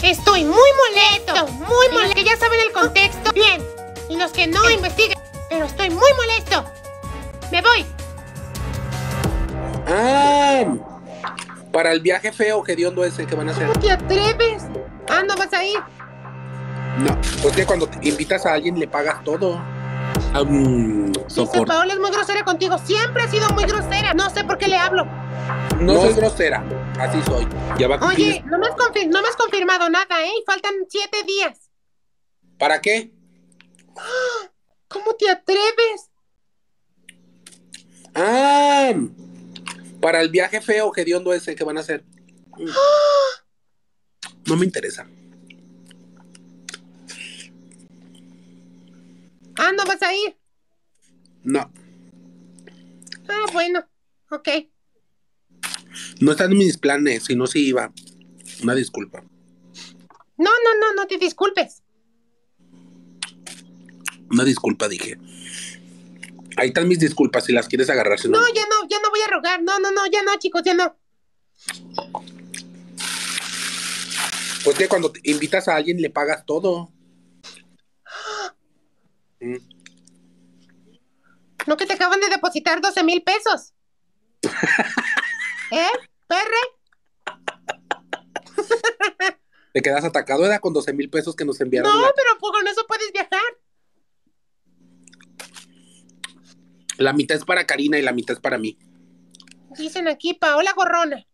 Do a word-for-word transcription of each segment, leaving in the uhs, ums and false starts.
Estoy muy molesto, muy molesto. Que ya saben el contexto. Bien. Y los que no investiguen. Pero estoy muy molesto. Me voy. Ah, para el viaje feo hediondo ese que van a hacer. ¿Cómo te atreves? Ah, ¿no vas a ir? No, pues que cuando te invitas a alguien le pagas todo. Um, Dice, Paola es muy grosera contigo. Siempre ha sido muy grosera. No sé por qué le hablo. No, no soy grosera. Así soy. Ya va a cumplir. Oye, no me, has confir no me has confirmado nada, ¿eh? Faltan siete días. ¿Para qué? ¿Cómo te atreves? Ah, para el viaje feo hediondo ese que van a hacer. No me interesa. Ah, ¿no vas a ir? No. Ah, bueno, ok. No están en mis planes, si no, sí iba. Una disculpa. No, no, no, no te disculpes. Una disculpa, dije. Ahí están mis disculpas si las quieres agarrar. Si no, no, ya no, ya no voy a rogar. No, no, no, ya no, chicos, ya no. Pues que cuando te invitas a alguien le pagas todo. Mm. ¿No que te acaban de depositar doce mil pesos? ¿Eh, perre? Te quedas atacado, era con doce mil pesos que nos enviaron. No, La... pero con eso puedes viajar. La mitad es para Karina y la mitad es para mí. Dicen aquí, Paola Gorrona.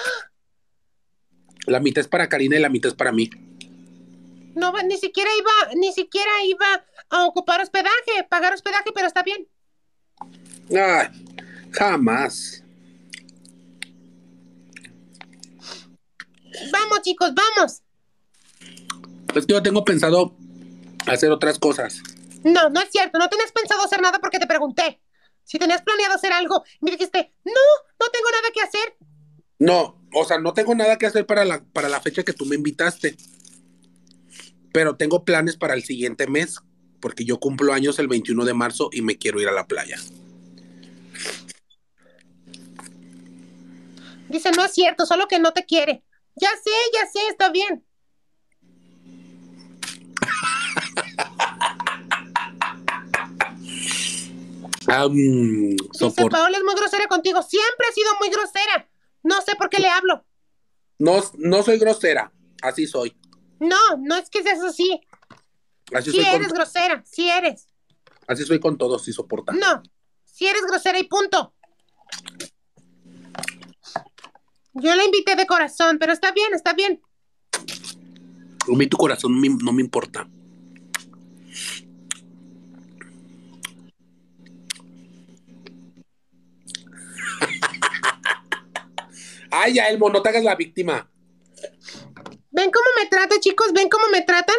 La mitad es para Karina y la mitad es para mí. No, ni siquiera iba, ni siquiera iba a ocupar hospedaje, pagar hospedaje, pero está bien. Ay, jamás. Vamos, chicos, vamos. Es que yo tengo pensado hacer otras cosas. No, no es cierto, no tenías pensado hacer nada porque te pregunté. Si tenías planeado hacer algo, me dijiste, no, no tengo nada que hacer. No, o sea, no tengo nada que hacer para la, para la fecha que tú me invitaste. Pero tengo planes para el siguiente mes, porque yo cumplo años el veintiuno de marzo y me quiero ir a la playa. Dice, no es cierto, solo que no te quiere. Ya sé, ya sé, está bien. Um, Dice, Paola es muy grosera contigo. Siempre ha sido muy grosera. No sé por qué le hablo. No, no soy grosera, así soy. No, no es que seas así. Así sí soy eres con... grosera, sí eres. Así soy con todos, si soporta. No, sí eres grosera y punto. Yo la invité de corazón, pero está bien, está bien. A mí tu corazón me, no me importa. Ay, ya, Elmo, no te hagas la víctima. ¿Ven cómo me trata, chicos? ¿Ven cómo me tratan?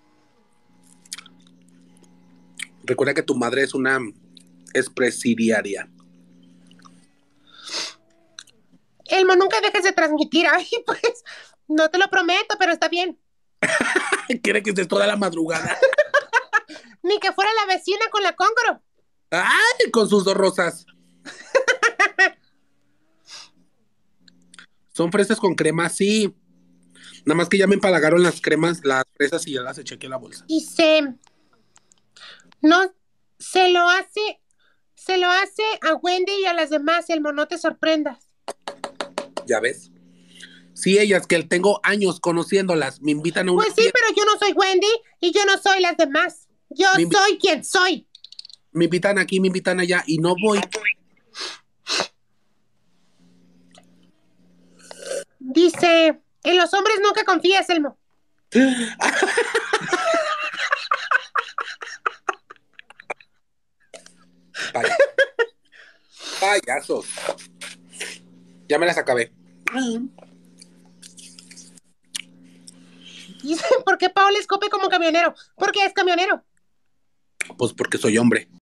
Recuerda que tu madre es una expresidiaria. Elmo, nunca dejes de transmitir. Ay, pues, no te lo prometo, pero está bien. Quiere que estés toda la madrugada. Ni que fuera la vecina con la cóncoro. Ay, con sus dos rosas. Son fresas con crema, sí. Nada más que ya me empalagaron las cremas, las fresas y ya las eché aquí en la bolsa. Dice, no, se lo hace, se lo hace a Wendy y a las demás, Elmo, no te sorprendas. ¿Ya ves? Sí, ellas que tengo años conociéndolas, me invitan a una Pues sí, fiesta. pero yo no soy Wendy y yo no soy las demás. Yo soy quien soy. Me invitan aquí, me invitan allá y no voy. Dice, en los hombres nunca confías, Elmo. Vaya. Payasos. Ya me las acabé. Dice, ¿por qué Paola escope como camionero? Porque es camionero. Pues porque soy hombre.